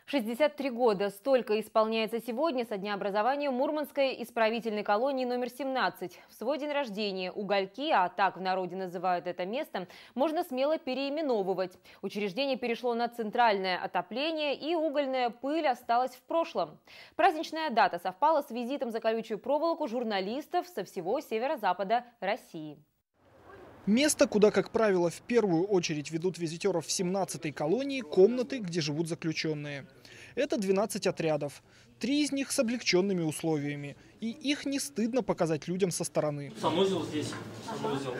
63 года. Столько исполняется сегодня со дня образования Мурманской исправительной колонии номер 17. В свой день рождения угольки, а так в народе называют это место, можно смело переименовывать. Учреждение перешло на центральное отопление, и угольная пыль осталась в прошлом. Праздничная дата совпала с визитом за колючую проволоку журналистов со всего северо-запада России. Место, куда, как правило, в первую очередь ведут визитеров в 17-й колонии – комнаты, где живут заключенные. Это 12 отрядов. 3 из них с облегченными условиями. И их не стыдно показать людям со стороны. Санузел здесь. Санузел.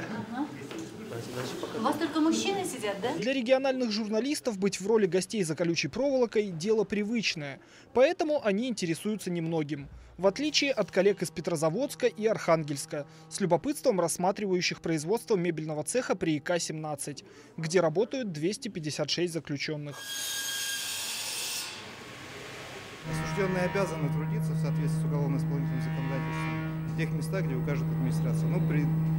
У вас только мужчины сидят, да? Для региональных журналистов быть в роли гостей за колючей проволокой – дело привычное. Поэтому они интересуются немногим. В отличие от коллег из Петрозаводска и Архангельска, с любопытством рассматривающих производство мебельного цеха при ИК-17, где работают 256 заключенных. Осужденные обязаны трудиться в соответствии с уголовно-исполнительным законодательством в тех местах, где укажет администрация. Но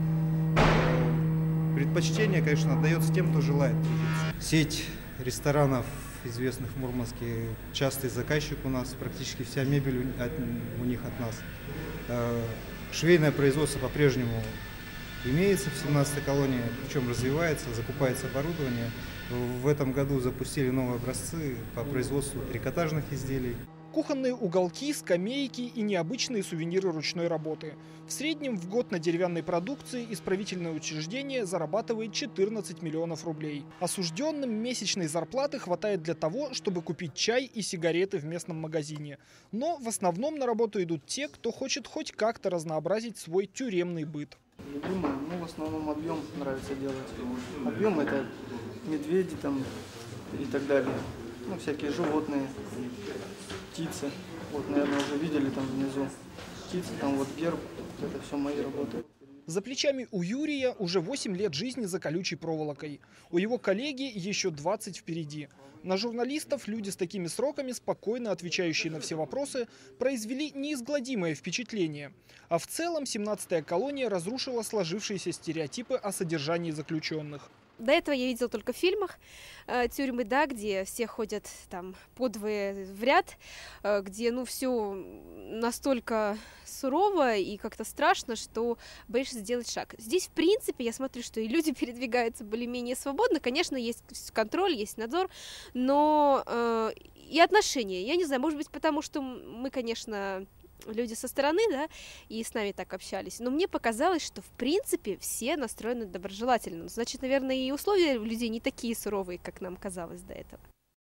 предпочтение, конечно, отдается тем, кто желает трудиться. Сеть ресторанов, известных в Мурманске, частый заказчик у нас, практически вся мебель у них от нас. Швейное производство по-прежнему имеется в 17-й колонии, причем развивается, закупается оборудование. В этом году запустили новые образцы по производству трикотажных изделий. Кухонные уголки, скамейки и необычные сувениры ручной работы. В среднем в год на деревянной продукции исправительное учреждение зарабатывает 14 миллионов рублей. Осужденным месячной зарплаты хватает для того, чтобы купить чай и сигареты в местном магазине. Но в основном на работу идут те, кто хочет хоть как-то разнообразить свой тюремный быт. Любимый, в основном объем нравится делать. Объем – это медведи там и так далее. Всякие животные, птицы. Вот, наверное, уже видели там внизу. Птицы, там вот герб. Это все мои работы. За плечами у Юрия уже 8 лет жизни за колючей проволокой. У его коллеги еще 20 впереди. На журналистов люди с такими сроками, спокойно отвечающие на все вопросы, произвели неизгладимое впечатление. А в целом 17-я колония разрушила сложившиеся стереотипы о содержании заключенных. До этого я видела только в фильмах тюрьмы, да, где все ходят там подвое в ряд, где все настолько сурово и как-то страшно, что боишься сделать шаг. Здесь, в принципе, я смотрю, что и люди передвигаются более-менее свободно. Конечно, есть контроль, есть надзор, но и отношения. Я не знаю, может быть, потому что мы, конечно, люди со стороны, да, и с нами так общались. Но мне показалось, что, в принципе, все настроены доброжелательно. Значит, наверное, и условия у людей не такие суровые, как нам казалось до этого.